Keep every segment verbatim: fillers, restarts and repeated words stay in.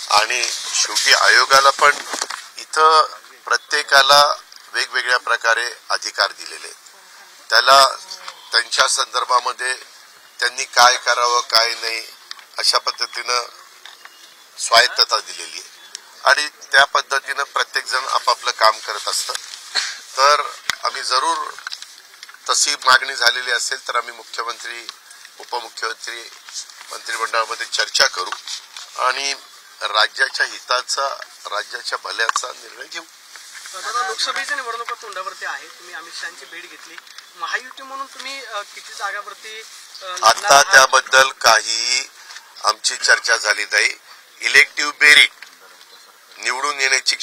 आणि शेवटी आयोगाला पण इथं प्रत्येकाला वेगवेगळ्या प्रकारे अधिकार दिलेले आहेत। त्याला त्यांच्या संदर्भामध्ये त्यांनी काय करावं काय नाही अशा पद्धतीनं स्वायत्तता दिलेली आहे आणि त्या पद्धतीनं प्रत्येक जण आपापलं काम करत असतं। तर आम्ही जरूर तशी मागणी झालेली असेल तर आम्ही मुख्यमंत्री उपमुख्यमंत्री मंत्रिमंडळामध्ये चर्चा करू आणि राज्याच्या हिताचा राज्याच्या भल्याचा निर्णय घेऊ। दादा, लोकसभेच्या निवडणुका तोंडावरती आहे, तुम्ही अमित शहांची भेट घेतली, महायुती म्हणून तुम्ही किती जागावरती आता त्याबद्दल काही आमची चर्चा झाली नाही। इलेक्टिव्ह मेरिट निवडून येण्याची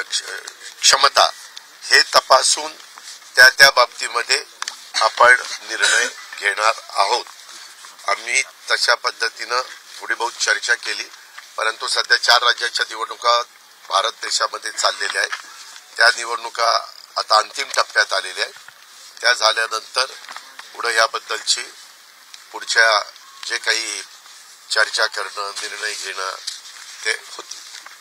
क्षमता हे तपासून त्या त्या बाबतीमध्ये आपण निर्णय घेणार आहोत। आम्ही तशा पद्धतीनं थोडी बहुत चर्चा केली, परंतु सध्या चार राज्याच्या निवडणुका भारत देशामध्ये चाललेल्या आहेत। त्या निवडणुका आता अंतिम टप्प्यात आलेल्या आहेत। त्या झाल्यानंतर पुढे याबद्दलची पुढच्या जे काही चर्चा करणं निर्णय घेणं ते होतील।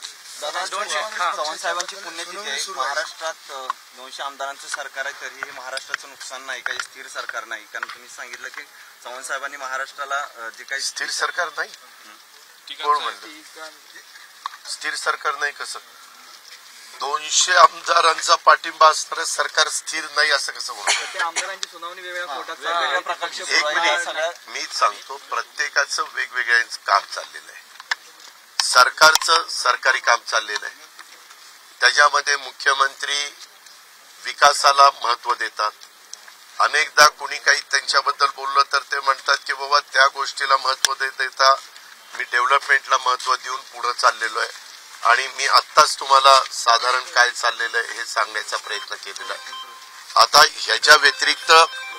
चव्हाण साहेबांची पुण्यतिथी आहे, महाराष्ट्रात दोनशे आमदारांचं सरकार आहे, तरीही महाराष्ट्राचं नुकसान नाही, काही स्थिर सरकार नाही, कारण तुम्ही सांगितलं की चव्हाण साहेबांनी महाराष्ट्राला जे काही स्थिर सरकार नाही, कोण म्हणलं स्थिर सरकार नाही? कसं दोनशे आमदारांचा पाठिंबा असणारं सरकार स्थिर नाही असं कसं म्हणतो? आमदारांची सुनावणी वेगवेगळ्या कोर्टात एक मिनिट मीच सांगतो, प्रत्येकाचं वेगवेगळं काम चाललेलं आहे। सरकारचं सरकारी काम चाललेलं आहे, त्याच्यामध्ये मुख्यमंत्री विकासाला महत्व देतात। अनेकदा कुणी काही त्यांच्याबद्दल बोललं तर ते म्हणतात की बाबा त्या गोष्टीला महत्व देता मी डेव्हलपमेंटला महत्व देऊन पुढे चाललेलो आहे आणि मी आत्ताच तुम्हाला साधारण काय चाललेलं आहे हे सांगण्याचा प्रयत्न केलेला आहे। आता ह्याच्या व्यतिरिक्त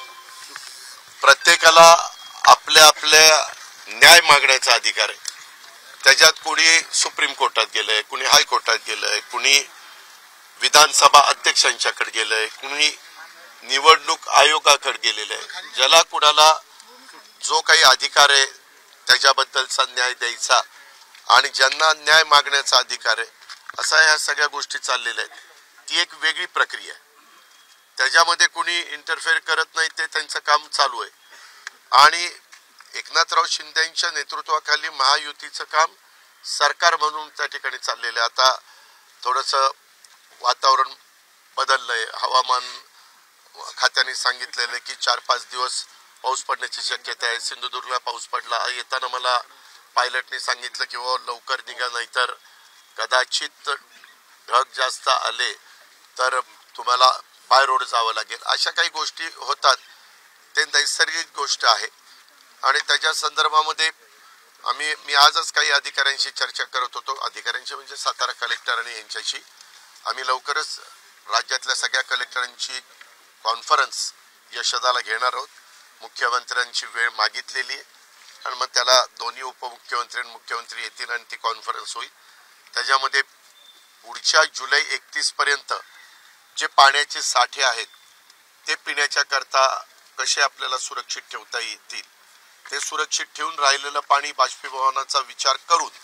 प्रत्येकाला आपल्या आपल्या न्याय मागण्याचा अधिकार आहे। त्याच्यात कुणी सुप्रीम कोर्टात गेलंय, कुणी हायकोर्टात गेलंय, कुणी विधानसभा अध्यक्षांच्याकडे गेलंय, कुणी निवडणूक आयोगाकडे गेलेलं आहे। ज्याला कुणाला जो काही अधिकार आहे त्याच्याबद्दलचा न्याय द्यायचा आणि ज्यांना न्याय मागण्याचा अधिकार आहे असा ह्या सगळ्या गोष्टी चाललेल्या आहेत। ती एक वेगळी प्रक्रिया आहे, त्याच्यामध्ये कुणी इंटरफेअर करत नाही, ते त्यांचं काम चालू आहे आणि एकनाथराव शिंदेच्या नेतृत्वाखाली महायुतीचं काम सरकार म्हणून त्या ठिकाणी चाललेलं आहे। आता थोडंसं वातावरण बदललंय, हवामान खात्याने सांगितलेलं की चार पाच दिवस पाऊस पडण्याची शक्यता आहे। सिंधुदुर्गला पाऊस पडला, येताना मला पायलटने सांगितलं की बाबा लवकर निघा, नाहीतर कदाचित ढग जास्त आले तर तुम्हाला बाय रोड जावं लागेल। अशा काही गोष्टी होतात, ते नैसर्गिक गोष्ट आहे आणि त्याच्या संदर्भामध्ये आम्ही मी आजच काही अधिकाऱ्यांशी चर्चा करत होतो, अधिकाऱ्यांशी म्हणजे सातारा कलेक्टर आणि यांच्याशी आम्ही लवकरच राज्यातल्या सगळ्या कलेक्टरांची कॉन्फरन्स यशदाला घेणार आहोत। मुख्यमंत्र्यांची वेळ मागितलेली आहे आणि मग त्याला दोन्ही उपमुख्यमंत्री आणि मुख्यमंत्री येतील आणि ती कॉन्फरन्स होईल। त्याच्यामध्ये पुढच्या जुलै एकतीस पर्यंत जे पाण्याचे साठे आहेत ते पिण्याच्या करता कसे आपल्याला सुरक्षित ठेवता येतील, ते सुरक्षित ठेवून राहिलेलं पाणी बाष्पीभवनाचा विचार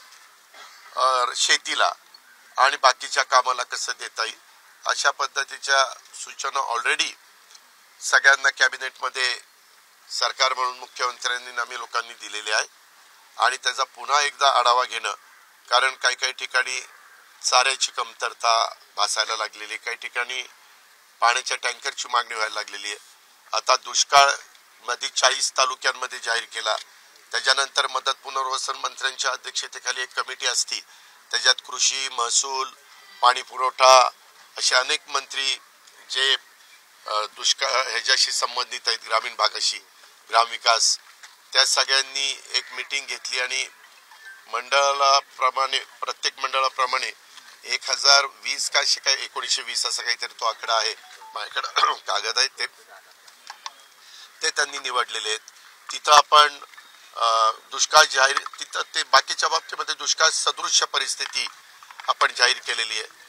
करून शेतीला आणि बाकीच्या कामाला कसं देता येईल अशा पद्धतीच्या सूचना ऑलरेडी सगळ्यांना कॅबिनेटमध्ये सरकार म्हणून मुख्यमंत्र्यांनी आम्ही लोकांनी दिलेले आहे आणि त्याचा पुन्हा एकदा आढावा घेणं, कारण काही काही ठिकाणी चाऱ्याची कमतरता भासायला लागलेली, काही ठिकाणी पाण्याच्या टँकरची मागणी व्हायला लागलेली आहे। आता दुष्काळ मध्ये चाळीस तालुक्यांमध्ये जाहीर केला, त्याच्यानंतर मदत पुनर्वसन मंत्र्यांच्या अध्यक्षतेखाली एक कमिटी असती, त्याच्यात कृषी, महसूल, पाणी पुरवठा असे अनेक मंत्री जे दुष्काळ ह्याच्याशी संबंधित आहेत, ग्रामीण भागाशी, ग्रामविकास, त्या सगळ्यांनी एक मीटिंग घेतली आणि मंडळाला प्रमाणे प्रत्येक मंडळाप्रमाणे एक हजार वीस का असे काय एकोणीसशे वीस असा काहीतरी तो आकडा आहे, माझ्याकडे कागद आहे, ते ते त्यांनी निवडलेले आहेत। तिथं आपण दुष्काळ जाहीर तिथं ते बाकीच्या बाबतीमध्ये दुष्काळ सदृश्य परिस्थिती आपण जाहीर केलेली आहे।